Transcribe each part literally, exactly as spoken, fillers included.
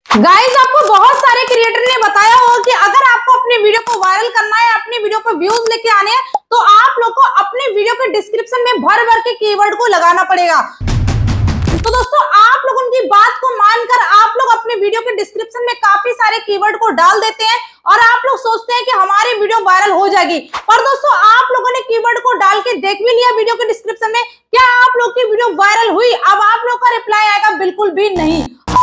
Guys, आपको बहुत सारे क्रिएटर ने बताया होगा कि अगर आपको अपने वीडियो को वायरल करना है, अपनी वीडियो को व्यूज लेके आने हैं, तो आप लोग को अपने वीडियो के डिस्क्रिप्शन में भर भर के कीवर्ड को लगाना पड़ेगा। तो दोस्तों, आप लोग उनकी बात को मानकर आप लोग अपने वीडियो के डिस्क्रिप्शन में काफी सारे कीवर्ड को डाल देते हैं और आप लोग सोचते हैं कि हमारी वीडियो वायरल हो जाएगी। पर दोस्तों, आप लोगों ने कीवर्ड को डाल के देख भी लिया वीडियो के डिस्क्रिप्शन में, क्या आप लोग की वीडियो वायरल हुई? अब आप लोग का रिप्लाई आएगा बिल्कुल भी नहीं।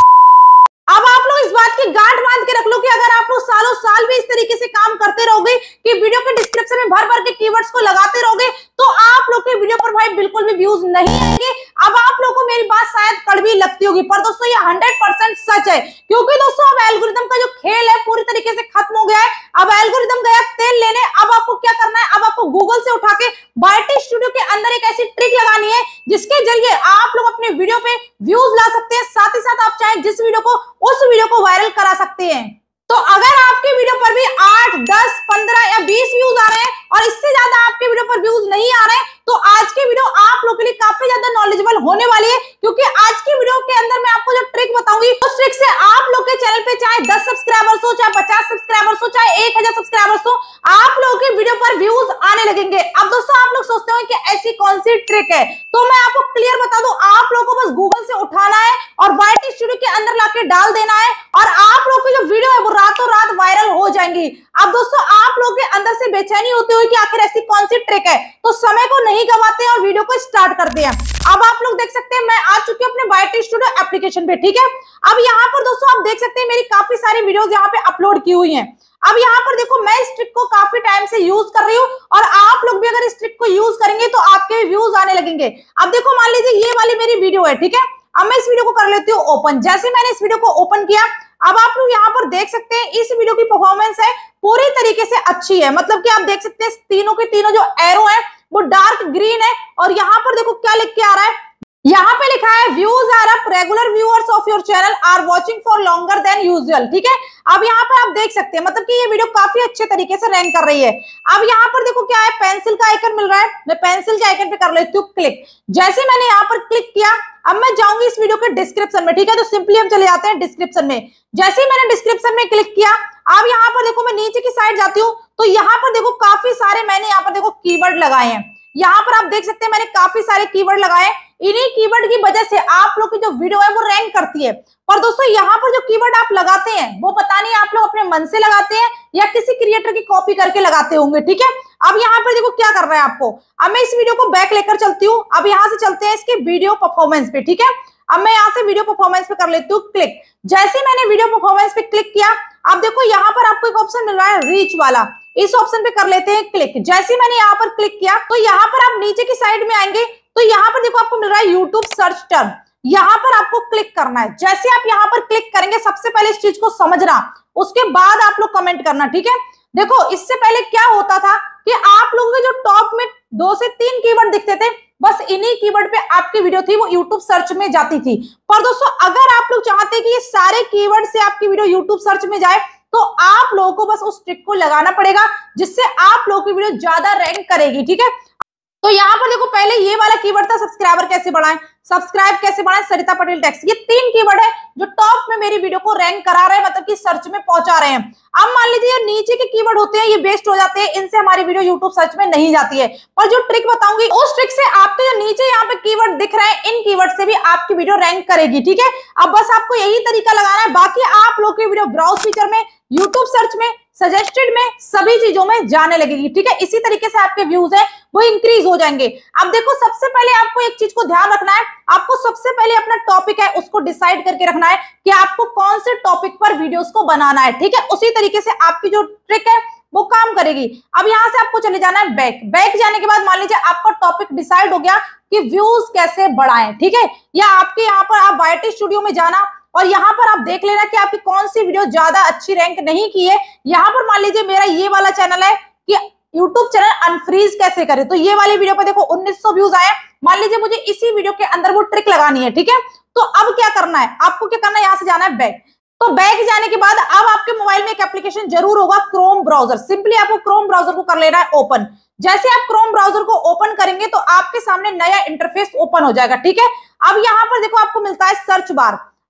अब आप लोग इस बात की गांठ बांध के रख लो कि अगर आप लोग सालों साल भी इस तरीके से काम करते रहोगे कि वीडियो के डिस्क्रिप्शन में भर भर के कीवर्ड्स को लगाते रहोगे, तो आप लोग के वीडियो पर भाई बिल्कुल भी व्यूज नहीं आएंगे। अब आप लोगों को मेरी बात शायद कड़वी लगती होगी, पर दोस्तों ये हंड्रेड परसेंट सच है, क्योंकि दोस्तों अब एल्गोरिदम का जो खेल है पूरी तरीके से खत्म हो गया है। अब एल्गोरिदम गया तेल लेने। अब आपको क्या करना है? अब आपको गूगल से उठा के वाईटी स्टूडियो के अंदर एक ऐसी ट्रिक लगानी है जिसके जरिए आप लोग अपने वीडियो पे व्यूज ला सकते हैं, साथ ही साथ आप चाहे जिस वीडियो को उस वीडियो को वायरल करा सकते हैं। तो अगर आपके वीडियो पर भी आठ, दस, पंद्रह या बीस व्यूज आ रहे हैं और इससे ज्यादा आपके वीडियो पर व्यूज नहीं आ रहे हैं, तो आज की वीडियो आप लोगों के लिए काफी ज्यादा नॉलेजेबल होने वाली है, क्योंकि आज की वीडियो के अंदर मैं आपको जो ट्रिक बताऊंगी उस ट्रिक से आप लोग के चैनल पे चाहे दस सब्सक्राइबर्स हो, चाहे पचास सब्सक्राइबर्स हो, चाहे एक हजार सब्सक्राइबर्स हो, आप लोगों के वीडियो पर व्यूज आने लगेंगे। अब दोस्तों, आप लोग सोचते हो कि ऐसी कौन सी ट्रिक है, तो मैं आपको क्लियर बता दूं, आप लोगों को बस गूगल से उठाना है और वाईटी स्टूडियो के अंदर लाके डाल देना है और आप लोग की जो वीडियो है वो रातों रात वायरल हो जाएंगी। अब दोस्तों, आप लोगों के अंदर से बेचैनी होती हुई कि आखिर ऐसी कौन सी ट्रिक है, तो समय को नहीं गवाते और वीडियो को स्टार्ट करते हैं। अब आप लोग देख सकते हैं मैं आ चुकी हूं अपने वाईटी स्टूडियो एप्लीकेशन पे, ठीक है। अब यहाँ पर दोस्तों आप देख सकते हैं मेरी काफी सारी वीडियोस यहाँ पे अपलोड की हुई हैं। अब यहाँ पर देखो, मैं इस ट्रिक को काफी टाइम से यूज कर रही हूँ और आप लोग भी अगर इस ट्रिक को यूज करेंगे तो आपके व्यूज आने लगेंगे। अब देखो, मान लीजिए ये वाली मेरी वीडियो है, ठीक है। अब मैं इस वीडियो को कर लेती हूँ ओपन। जैसे मैंने इस वीडियो को ओपन किया, अब आप लोग यहाँ पर देख सकते हैं इस वीडियो की परफॉर्मेंस है पूरी तरीके से अच्छी है। मतलब कि आप देख सकते हैं तीनों के तीनों जो एरो है वो डार्क ग्रीन है और यहाँ पर देखो क्या लिख के आ रहा है, यहाँ पे लिखा है views are up, regular viewers of your channel are watching for longer than usual, ठीक है। अब यहाँ पर आप देख सकते हैं मतलब कि ये वीडियो काफी अच्छे तरीके से रैंक कर रही है। अब यहाँ पर देखो क्या है, पेंसिल का आइकन मिल रहा है, मैं पेंसिल के आइकन पे कर लेती हूँ क्लिक। जैसे मैंने यहाँ पर क्लिक किया, अब मैं जाऊंगी इस वीडियो के डिस्क्रिप्शन में, ठीक है। तो सिंपली हम चले जाते हैं डिस्क्रिप्शन में। जैसे ही मैंने डिस्क्रिप्शन में क्लिक किया, अब यहाँ पर देखो मैं नीचे की साइड जाती हूँ, तो यहाँ पर देखो काफी सारे मैंने यहाँ पर देखो कीवर्ड लगाए हैं। यहाँ पर आप देख सकते हैं मैंने काफी सारे कीवर्ड लगाए। इन्हीं कीवर्ड की वजह से आप लोग की जो वीडियो है वो रैंक करती है। पर दोस्तों, यहाँ पर जो कीवर्ड आप लगाते हैं वो पता नहीं आप लोग अपने मन से लगाते हैं या किसी क्रिएटर की कॉपी करके लगाते होंगे, ठीक है। अब यहाँ पर देखो क्या कर रहा है आपको। अब मैं इस वीडियो को बैक लेकर चलती हूँ। अब यहाँ से चलते हैं इसके वीडियो परफॉर्मेंस पे, ठीक है। अब मैं यहाँ से वीडियो परफॉर्मेंस पे कर लेती हूँ क्लिक। जैसे मैंने वीडियो परफॉर्मेंस पे क्लिक किया, अब देखो यहाँ पर आपको एक ऑप्शन मिल रहा है रीच वाला, इस ऑप्शन पे कर लेते हैं क्लिक। जैसे मैंने यहाँ पर क्लिक किया, तो यहाँ पर आप नीचे की साइड में आएंगे, तो यहाँ पर देखो आपको मिल रहा है यूट्यूब सर्च टर्म, यहाँ पर आपको क्लिक करना है। जैसे आप यहाँ पर क्लिक करेंगे, सबसे पहले इस चीज को समझना, उसके बाद आप लोग कमेंट करना, ठीक है। देखो, इससे पहले क्या होता था कि आप लोगों के जो टॉप में दो से तीन कीवर्ड दिखते थे, बस इन्हीं कीवर्ड पे आपकी वीडियो थी वो यूट्यूब सर्च में जाती थी। पर दोस्तों, अगर आप लोग चाहते हैं कि ये सारे कीवर्ड से आपकी वीडियो यूट्यूब सर्च में जाए, तो आप लोगों को बस उस ट्रिक को लगाना पड़ेगा जिससे आप लोगों की वीडियो ज्यादा रैंक करेगी, ठीक है। तो यहाँ पर देखो, पहले ये वाला कीवर्ड था सब्सक्राइबर कैसे बढ़ाएं, सब्सक्राइब कैसे बढ़ाएं, सरिता पटेल टैक्स, ये तीन कीवर्ड है जो टॉप में मेरी वीडियो को रैंक करा रहे हैं, मतलब कि सर्च में पहुंचा रहे हैं। अब मान लीजिए ये नीचे के कीवर्ड होते हैं, ये वेस्ट हो जाते हैं, इनसे हमारी वीडियो यूट्यूब सर्च में नहीं जाती है। और जो ट्रिक बताऊंगी उस ट्रिक से आपके जो नीचे यहाँ पे कीवर्ड दिख रहे हैं, इन कीवर्ड से भी आपकी वीडियो रैंक करेगी, ठीक है। अब बस आपको यही तरीका लगाना है, बाकी आप लोग की वीडियो ब्राउज फीचर में, यूट्यूब सर्च में, सजेस्टेड में, सभी चीजों में जाने लगेगी, ठीक है। इसी तरीके से आपके व्यूज है वो इंक्रीज हो जाएंगे। अब देखो, सबसे पहले आपको एक चीज को ध्यान रखना है, आपको सबसे पहले अपना टॉपिक है उसको डिसाइड करके रखना है कि आपको कौन से टॉपिक पर वीडियोस को बनाना है, ठीक है। उसी तरीके से आपकी जो ट्रिक है वो काम करेगी। अब यहाँ से आपको चले जाना है बैक। बैक जाने के बाद मान लीजिए आपका टॉपिक डिसाइड हो गया कि व्यूज कैसे बढ़ाएं, ठीक है। या आपके यहाँ पर आप वाईटी स्टूडियो में जाना और यहाँ पर आप देख लेना कि आपकी कौन सी वीडियो ज्यादा अच्छी रैंक नहीं की है। यहाँ पर मान लीजिए मेरा ये वाला चैनल है कि यूट्यूब चैनल अनफ्रीज कैसे करें, तो ये वाली वीडियो पर देखो उन्नीस सौ व्यूज आए। मान लीजिए मुझे इसी वीडियो के अंदर वो ट्रिक लगानी है, ठीक है। तो अब क्या करना है, आपको क्या करना है, यहाँ से जाना है बैक। तो बैक जाने के बाद अब आपके मोबाइल में एक एप्लीकेशन जरूर होगा, क्रोम ब्राउजर। सिंपली आपको क्रोम ब्राउजर को कर लेना है ओपन। जैसे आप क्रोम ब्राउजर को ओपन करेंगे तो आपके सामने नया इंटरफेस ओपन हो जाएगा, ठीक है। अब यहाँ पर देखो आपको मिलता है सर्च बार।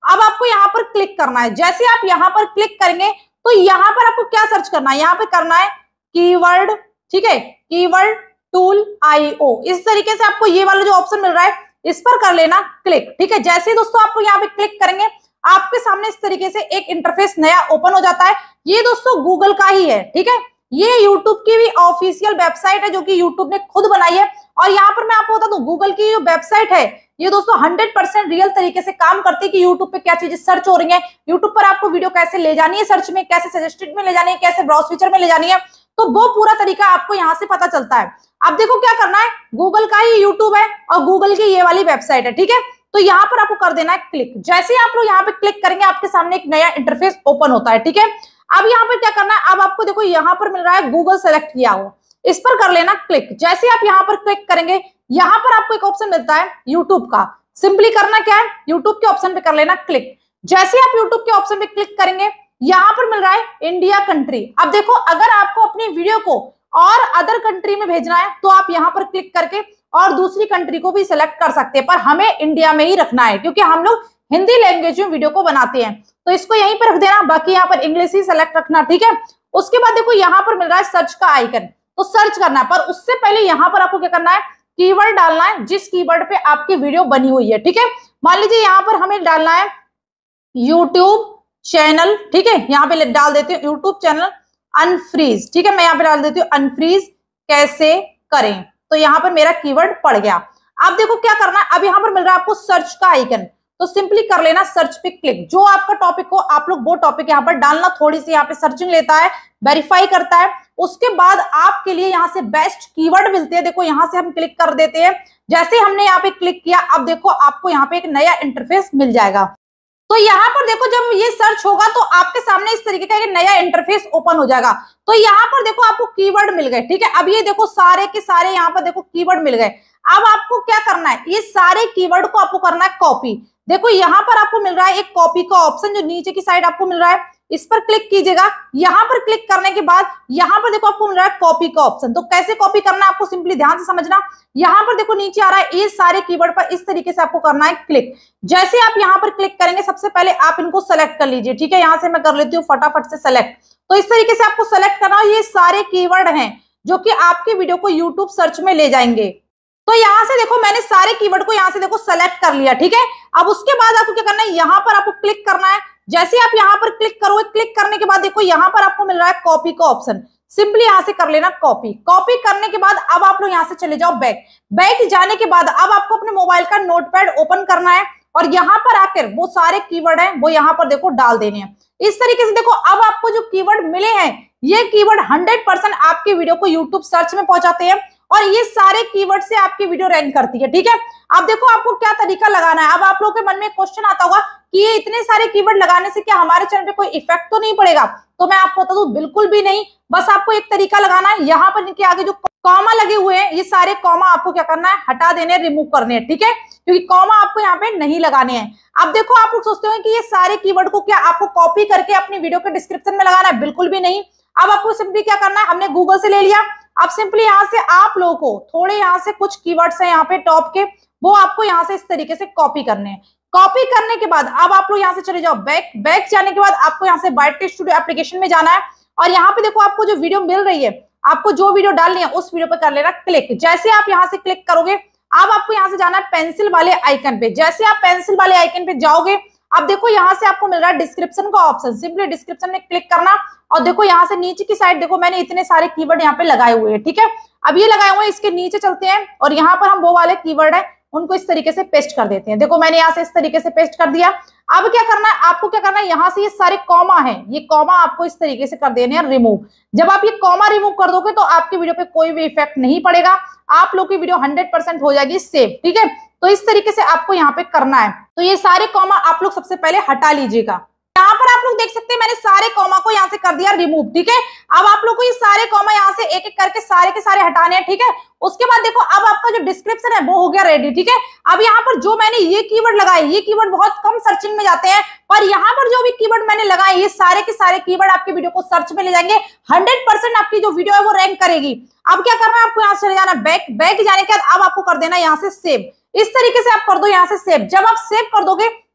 अब आपको यहाँ पर क्लिक करना है। जैसे आप यहाँ पर क्लिक करेंगे तो यहाँ पर आपको क्या सर्च करना है, यहाँ पे करना है कीवर्ड, ठीक है, कीवर्ड टूल आईओ। इस तरीके से आपको ये वाला जो ऑप्शन मिल रहा है इस पर कर लेना क्लिक, ठीक है। जैसे ही दोस्तों आपको यहाँ पे क्लिक करेंगे आपके सामने इस तरीके से एक इंटरफेस नया ओपन हो जाता है। ये दोस्तों गूगल का ही है, ठीक है। ये यूट्यूब की भी ऑफिशियल वेबसाइट है जो कि यूट्यूब ने खुद बनाई है। और यहाँ पर मैं आपको बता दूं गूगल की जो वेबसाइट है ये दोस्तों हंड्रेड परसेंट रियल तरीके से काम करती है कि यूट्यूब पे क्या चीजें सर्च हो रही है, यूट्यूब पर आपको वीडियो कैसे ले जानी है सर्च में, कैसे सजेस्टेड में ले जानी है, कैसे ब्राउज फीचर में ले जानी है, तो वो पूरा तरीका आपको यहाँ से पता चलता है। अब देखो क्या करना है, गूगल का ही यूट्यूब है और गूगल की ये वाली वेबसाइट है, ठीक है। तो यहाँ पर आपको कर देना है क्लिक। जैसे ही आप लोग यहाँ पे क्लिक करेंगे आपके सामने एक नया इंटरफेस ओपन होता है, ठीक है। अब यहाँ पे क्या करना है, अब आपको देखो यहाँ पर मिल रहा है गूगल सेलेक्ट किया हुआ, इस पर कर लेना क्लिक। जैसे आप यहाँ पर क्लिक करेंगे यहाँ पर आपको एक ऑप्शन मिलता है यूट्यूब का, सिंपली करना क्या है, यूट्यूब के ऑप्शन पे कर लेना क्लिक। जैसे आप यूट्यूब के ऑप्शन पे क्लिक करेंगे यहाँ पर मिल रहा है इंडिया कंट्री। अब देखो अगर आपको अपनी वीडियो को और अदर कंट्री में भेजना है तो आप यहाँ पर क्लिक करके और दूसरी कंट्री को भी सिलेक्ट कर सकते हैं, पर हमें इंडिया में ही रखना है क्योंकि हम लोग हिंदी लैंग्वेज में वीडियो को बनाते हैं, तो इसको यहीं पर रख देना, बाकी यहाँ पर इंग्लिश ही सेलेक्ट रखना, ठीक है। उसके बाद देखो यहाँ पर मिल रहा है सर्च का आइकन, तो सर्च करना है, पर उससे पहले यहाँ पर आपको क्या करना है, कीवर्ड डालना है जिस कीवर्ड पे आपकी वीडियो बनी हुई है, ठीक है। मान लीजिए यहाँ पर हमें डालना है यूट्यूब चैनल, ठीक है, यहाँ पे डाल देती हूँ यूट्यूब चैनल अनफ्रीज, ठीक है। मैं यहाँ पे डाल देती हूँ अनफ्रीज कैसे करें, तो यहाँ पर मेरा कीवर्ड पड़ गया। अब देखो क्या करना है, अब यहाँ पर मिल रहा है आपको सर्च का आइकन, तो सिंपली कर लेना सर्च पे क्लिक। जो आपका टॉपिक हो आप लोग वो टॉपिक यहाँ पर डालना, थोड़ी सी यहाँ पे सर्चिंग लेता है, वेरीफाई करता है, उसके बाद आपके लिए यहाँ से बेस्ट कीवर्ड मिलते हैं। देखो यहाँ से हम क्लिक कर देते हैं, जैसे हमने यहाँ पे क्लिक किया अब देखो आपको यहाँ पे एक नया इंटरफेस मिल जाएगा। तो यहाँ पर देखो जब ये सर्च होगा तो आपके सामने इस तरीके का एक नया इंटरफेस ओपन हो जाएगा। तो यहाँ पर देखो आपको कीवर्ड मिल गए, ठीक है। अब ये देखो सारे के सारे यहाँ पर देखो कीवर्ड मिल गए। अब आपको क्या करना है, ये सारे कीवर्ड को आपको करना है कॉपी। देखो यहाँ पर आपको मिल रहा है एक कॉपी का ऑप्शन जो नीचे की साइड आपको मिल रहा है, इस पर क्लिक कीजिएगा। यहाँ पर क्लिक करने के बाद यहाँ पर देखो आपको मिल रहा है कॉपी का ऑप्शन। तो कैसे कॉपी करना है आपको सिंपली ध्यान से समझना। यहाँ पर देखो नीचे आ रहा है ये सारे कीवर्ड पर इस तरीके से आपको करना है क्लिक। जैसे आप यहाँ पर क्लिक करेंगे सबसे पहले आप इनको सेलेक्ट कर लीजिए, ठीक है। यहाँ से मैं कर लेती हूँ फटाफट से सेलेक्ट। तो इस तरीके से आपको सेलेक्ट करना है। ये सारे कीवर्ड हैं जो कि आपके वीडियो को यूट्यूब सर्च में ले जाएंगे। तो यहाँ से देखो मैंने सारे कीवर्ड को यहाँ से देखो सेलेक्ट कर लिया, ठीक है। अब उसके बाद आपको क्या करना है, यहाँ पर आपको क्लिक करना है। जैसे आप यहाँ पर क्लिक करोगे, क्लिक करने के बाद देखो यहाँ पर आपको मिल रहा है कॉपी का ऑप्शन, सिंपली यहाँ से कर लेना कॉपी। कॉपी करने के बाद अब आप लोग यहाँ से चले जाओ बैक। बैक जाने के बाद अब आपको अपने मोबाइल का नोटपैड ओपन करना है और यहाँ पर आकर वो सारे कीवर्ड हैं वो यहाँ पर देखो डाल देने हैं। इस तरीके से देखो अब आपको जो कीवर्ड मिले हैं ये कीवर्ड हंड्रेड परसेंट आपके वीडियो को यूट्यूब सर्च में पहुंचाते हैं और ये सारे कीवर्ड से आपकी वीडियो रैंक करती है, ठीक है। अब देखो आपको क्या तरीका लगाना है। अब आप लोगों के मन में क्वेश्चन आता होगा कि ये इतने सारे कीवर्ड लगाने से क्या हमारे चैनल पे कोई इफेक्ट तो नहीं पड़ेगा। तो मैं आपको बता दूं बिल्कुल भी नहीं, बस आपको एक तरीका लगाना है। यहाँ पर इनके आगे जो कॉमा लगे हुए हैं ये सारे कॉमा आपको क्या करना है, हटा देने, रिमूव करने हैं, ठीक है, क्योंकि कॉमा आपको यहाँ पे नहीं लगाने हैं। अब देखो आप लोग सोचते हो कि ये सारे कीवर्ड को क्या आपको कॉपी करके अपनी वीडियो के डिस्क्रिप्शन में लगाना है, बिल्कुल भी नहीं। अब आपको सिंपली क्या करना है, हमने गूगल से ले लिया, अब सिंपली यहाँ से आप लोगों को थोड़े यहाँ से कुछ कीवर्ड्स हैं यहाँ पे टॉप के, वो आपको यहाँ से इस तरीके से कॉपी करने हैं। कॉपी करने के बाद अब आप लोग यहाँ से चले जाओ बैक। बैक जाने के बाद आपको यहाँ से बाइट स्टूडियो एप्लीकेशन में जाना है और यहाँ पे देखो आपको जो वीडियो मिल रही है, आपको जो वीडियो डालनी है उस वीडियो पे कर लेना क्लिक। जैसे आप यहाँ से क्लिक करोगे अब आपको यहाँ से जाना है पेंसिल वाले आइकन पे। जैसे आप पेंसिल वाले आइकन पे जाओगे अब देखो यहाँ से आपको मिल रहा है डिस्क्रिप्शन का ऑप्शन, सिंपली डिस्क्रिप्शन में क्लिक करना और देखो यहाँ से नीचे की साइड देखो मैंने इतने सारे कीवर्ड यहाँ पे लगाए हुए हैं, ठीक है। अब ये लगाए हुए हैं, इसके नीचे चलते हैं और यहाँ पर हम वो वाले कीवर्ड है उनको इस तरीके से पेस्ट कर देते हैं। देखो मैंने यहाँ से इस तरीके से पेस्ट कर दिया। अब क्या करना है, आपको क्या करना है, यहाँ से ये सारे कॉमा है, ये कॉमा आपको इस तरीके से कर देने हैं रिमूव। जब आप ये कॉमा रिमूव कर दोगे तो आपकी वीडियो पे कोई भी इफेक्ट नहीं पड़ेगा, आप लोग की वीडियो हंड्रेड परसेंट हो जाएगी सेव, ठीक है। तो इस तरीके से आपको यहाँ पे करना है। तो ये सारे कॉमा आप लोग सबसे पहले हटा लीजिएगा। यहाँ पर आप लोग देख सकते हैं मैंने सारे कॉमा को यहाँ से कर दिया रिमूव, ठीक है। अब आप लोग को ये सारे कॉमा यहाँ से एक एक करके सारे के सारे हटाने हैं, ठीक है। उसके बाद देखो अब आपका जो डिस्क्रिप्शन है वो हो गया रेडी, ठीक है। अब यहाँ पर जो मैंने ये कीवर्ड लगाए, ये कीवर्ड बहुत कम सर्चिंग में जाते हैं, पर यहाँ पर जो भी कीवर्ड मैंने लगाए ये सारे के सारे कीवर्ड आपकी वीडियो को सर्च में ले जाएंगे, हंड्रेड परसेंट आपकी जो वीडियो है वो रैंक करेगी। अब क्या करना है, आपको यहाँ से चले जाना बैक। बैक जाने के बाद अब आपको कर देना यहाँ से सेव। इस तरीके से आप कर दो यहाँ से सेव। जब आप सेव कर दोगे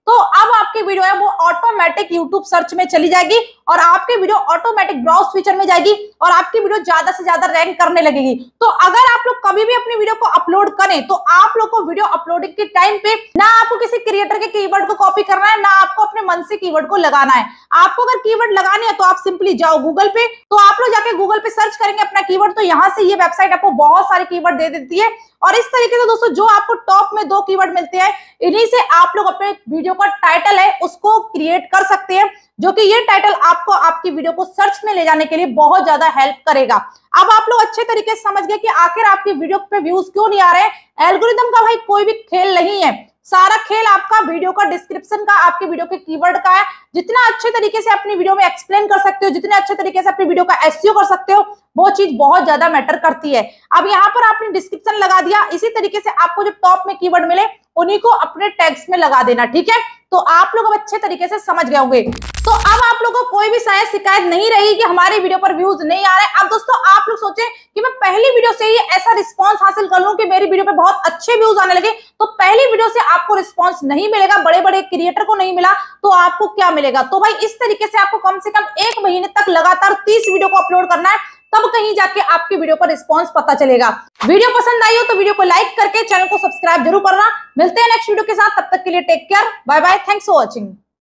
तो अब आपकी वीडियो है वो ऑटोमेटिक यूट्यूब सर्च में चली जाएगी और आपकी वीडियो ऑटोमेटिक ब्राउज फीचर में जाएगी और आपकी वीडियो ज्यादा से ज्यादा रैंक करने लगेगी। तो अगर आप लोग कभी भी अपनी वीडियो को अपलोड करें तो आप लोग को वीडियो अपलोडिंग के टाइम पे ना आपको किसी क्रिएटर के कीवर्ड को कॉपी करना है, ना आपको अपने मन से कीवर्ड को लगाना है। आपको अगर कीवर्ड लगाने है तो आप सिंपली जाओ गूगल पे, तो आप लोग जाके गूगल पे सर्च करेंगे अपना कीवर्ड, तो यहाँ से ये वेबसाइट आपको बहुत सारे कीवर्ड दे देती है और इस तरीके से दोस्तों जो आपको टॉप में दो कीवर्ड मिलते हैं इन्हीं से आप लोग अपने वीडियो का टाइटल है उसको क्रिएट कर सकते हैं, जो कि ये टाइटल आपको आपकी वीडियो को सर्च में ले जाने के लिए बहुत ज्यादा हेल्प करेगा। अब आप लोग अच्छे तरीके से समझ गए कि आखिर आपकी वीडियो पे व्यूज क्यों नहीं आ रहे हैं। एल्गोरिदम का भाई कोई भी खेल नहीं है, सारा खेल आपका वीडियो का डिस्क्रिप्शन का, आपके वीडियो के कीवर्ड का है। जितना अच्छे तरीके से अपनी वीडियो में एक्सप्लेन कर सकते हो, जितने अच्छे तरीके से अपनी वीडियो का एसईओ कर सकते हो, वो चीज बहुत ज्यादा मैटर करती है। अब यहाँ पर आपने डिस्क्रिप्शन लगा दिया, इसी तरीके से आपको जो टॉप में कीवर्ड मिले उन्हीं को अपने टैग्स में लगा देना, ठीक है। तो आप लोग अब अच्छे तरीके से समझ गए होंगे। तो अब आप लोगों को कोई भी शायद शिकायत नहीं रही कि हमारी वीडियो पर व्यूज नहीं आ रहे। अब दोस्तों आप लोग सोचें कि मैं पहली वीडियो से ही ऐसा रिस्पांस हासिल कर लूं कि मेरी वीडियो पे बहुत अच्छे व्यूज आने लगे, तो पहली वीडियो से आपको रिस्पांस नहीं मिलेगा, बड़े बड़े क्रिएटर को नहीं मिला तो आपको क्या मिलेगा। तो भाई इस तरीके से आपको कम से कम एक महीने तक लगातार तीस वीडियो को अपलोड करना है, तब कहीं जाके आपकी वीडियो का रिस्पांस पता चलेगा। वीडियो पसंद आई हो तो वीडियो को लाइक करके चैनल को सब्सक्राइब जरूर करना। मिलते हैं नेक्स्ट वीडियो के साथ, तब तक के लिए take care, bye bye, thanks for watching.